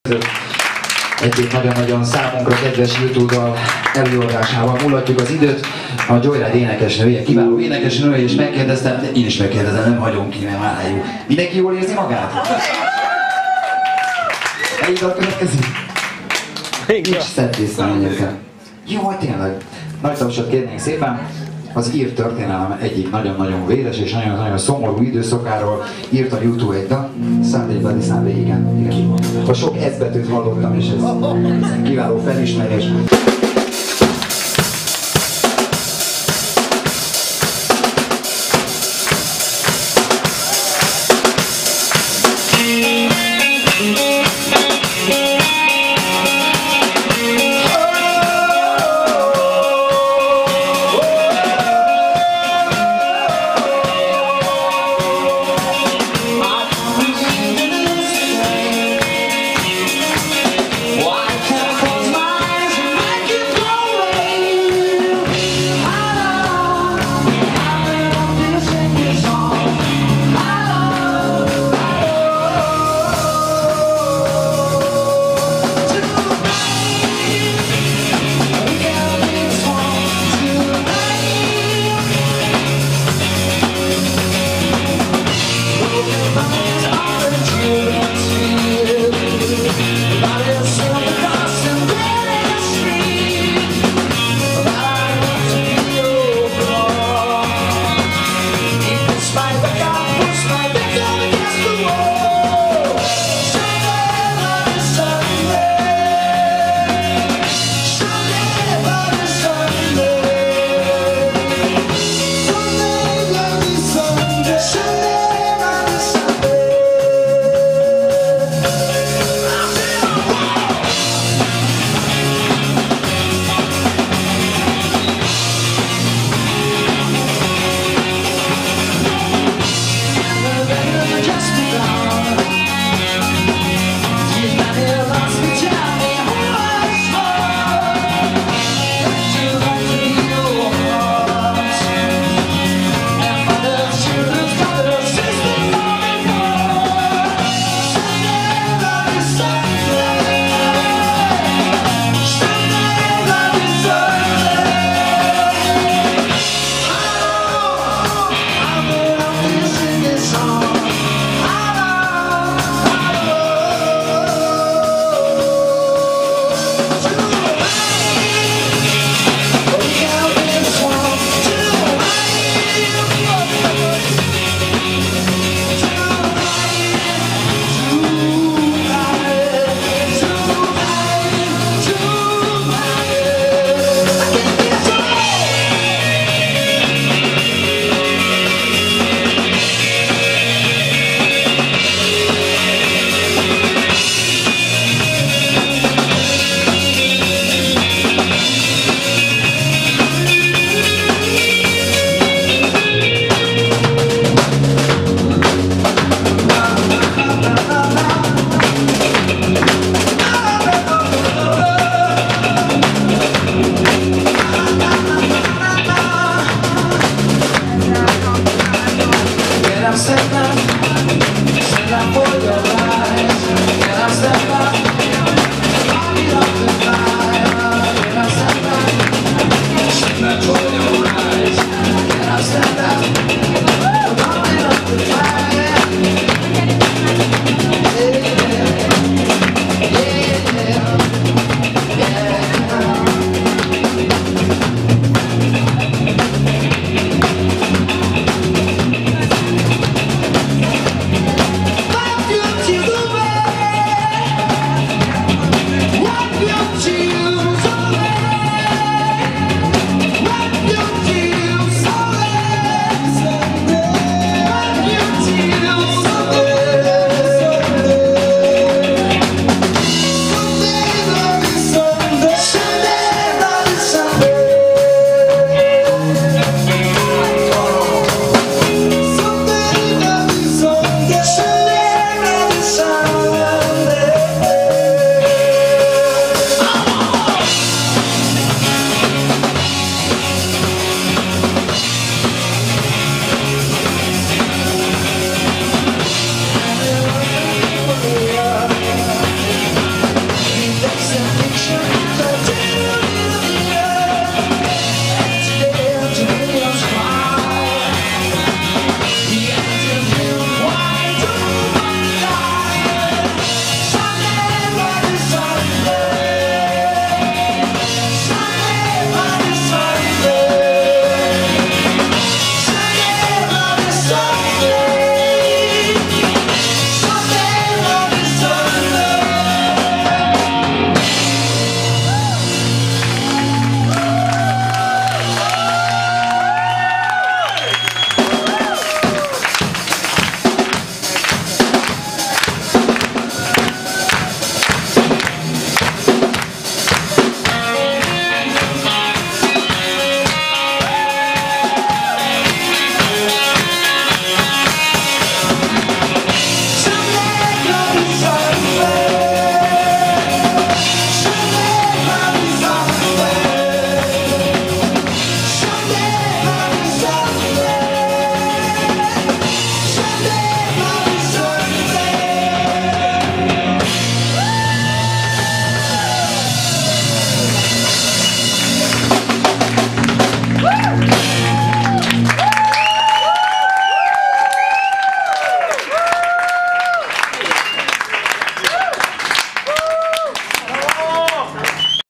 Egy-két nagyon-nagyon számunkra kedves U2-dal előadásával mulatjuk az időt. A Joyride énekesnője, kiváló énekesnője, és megkérdeztem, de én is megkérdezem, nem hagyom ki, mert már jó. Mindenki jól érzi magát? Egy dal következik? Nincs szebb visszamenjétek. Jó, tényleg. Nagy tapsot kérnénk szépen. Az ír történelem egyik nagyon-nagyon véres és nagyon-nagyon szomorú időszakáról írt a U2 egy dal. Sunday Bloody Sunday, igen. A sok S betűt hallottam, és ez kiváló felismerés.